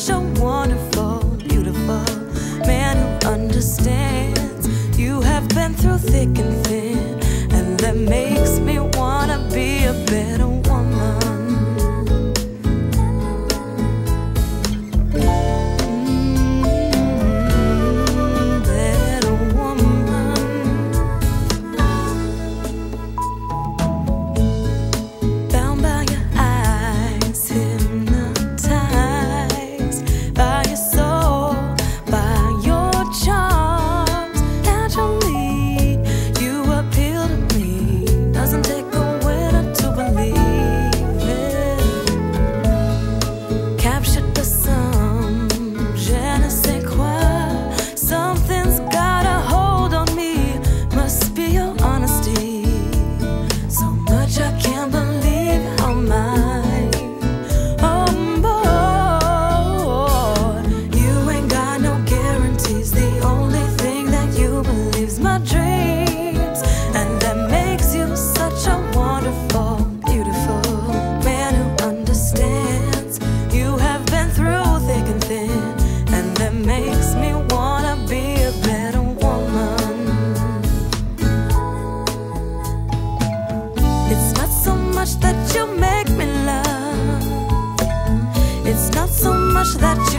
such a wonderful, beautiful man who understands. You have been through thick and thin, and that makes me wanna be a better woman. Better woman. Bound by your eyes, hypnotized by your soul, by your charms. Naturally, you appeal to me. Doesn't take a winner to believe it. Captured by some je ne sais quoi. Something's got a hold on me. Must be your honesty. So much I can't believe how mine. Oh boy, you ain't got no guarantees. The only thing that you believe's my dreams, and that makes you such a wonderful, beautiful man who understands. You have been through thick and thin, and that makes me wanna be a better woman. It's not so much that you make me love. It's not so much that